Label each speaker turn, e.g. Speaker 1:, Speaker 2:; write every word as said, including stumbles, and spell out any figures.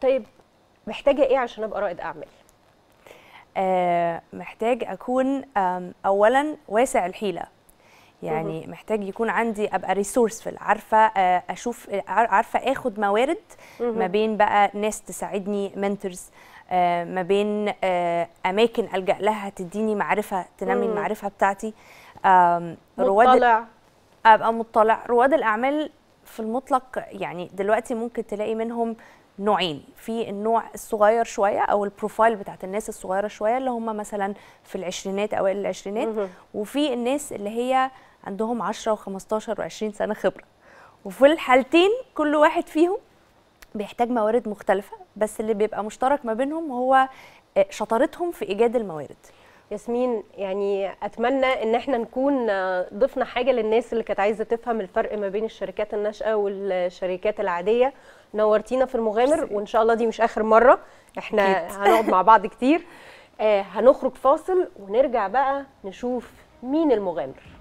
Speaker 1: طيب محتاجه ايه عشان ابقى رائد اعمال؟
Speaker 2: آه محتاج اكون اولا واسع الحيله، يعني محتاج يكون عندي ابقى ريسورسفل، عارفه آه اشوف، عارفه اخد موارد ما بين بقى ناس تساعدني، منتورز، آه ما بين آه اماكن الجا لها تديني معرفه، تنمي المعرفه بتاعتي.
Speaker 1: مطلع،
Speaker 2: ابقى مطلع. رواد الاعمال في المطلق يعني دلوقتي ممكن تلاقي منهم نوعين، في النوع الصغير شويه او البروفايل بتاعت الناس الصغيره شويه اللي هم مثلا في العشرينات اوائل العشرينات، وفي الناس اللي هي عندهم عشرة وخمستاشر وعشرين سنه خبره. وفي الحالتين كل واحد فيهم بيحتاج موارد مختلفه، بس اللي بيبقى مشترك ما بينهم هو شطارتهم في ايجاد الموارد.
Speaker 1: ياسمين، يعني اتمنى ان احنا نكون ضفنا حاجه للناس اللي كانت عايزه تفهم الفرق ما بين الشركات الناشئه والشركات العاديه. نورتينا في المغامر، وان شاء الله دي مش اخر مره، احنا هنقعد مع بعض كتير. آه هنخرج فاصل ونرجع بقى نشوف مين المغامر.